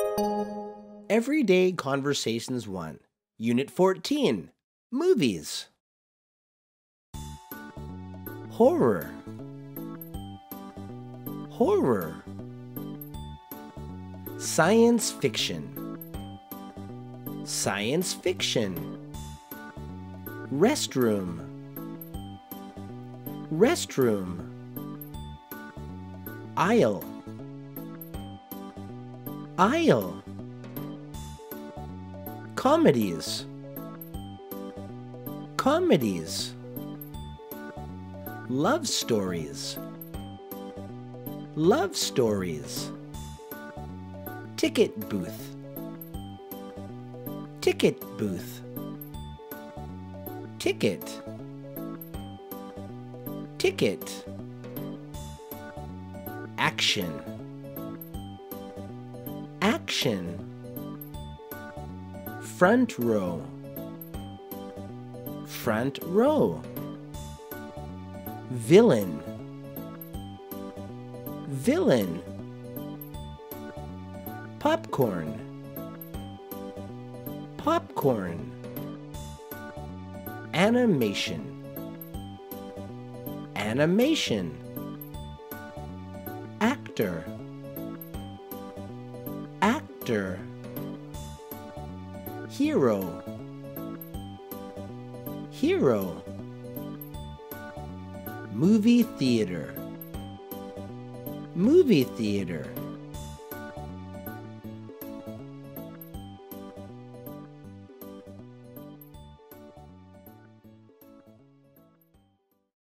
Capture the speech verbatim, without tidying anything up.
Everyday Conversations one, Unit fourteen, Movies. Horror. Horror. Science fiction. Science fiction. Restroom. Restroom. Aisle. Aisle. Comedies. Comedies. Love stories. Love stories. Ticket booth. Ticket booth. Ticket. Ticket. Action. Action. Front row. Front row. Villain. Villain. Popcorn. Popcorn. Animation. Animation. Actor. Actor. Hero. Hero. Movie theater. Movie theater.